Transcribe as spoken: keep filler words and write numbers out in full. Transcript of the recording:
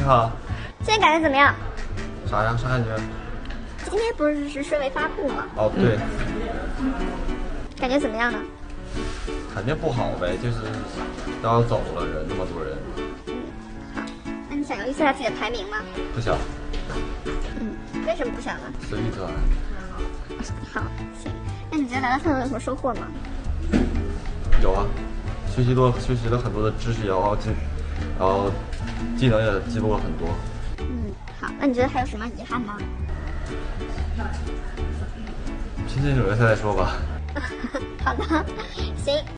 好。 今天感觉怎么样？ 啥呀？啥感觉？ 今天不是是顺位发布吗？ 哦，对。 嗯、感觉怎么样呢？ 肯定不好呗，就是都要走了，人那么多人。 嗯，好。那你想要预测下自己的排名吗？ 不想。 嗯，为什么不想呢？ 随遇而安。 好，行。那你觉得来到泰国有什么收获吗？ 有啊，学习多，学习了很多的知识，然后进，然后技能也进步了很多。 嗯，好。那你觉得还有什么遗憾吗？ 拼进总决赛再说吧。 好的，行。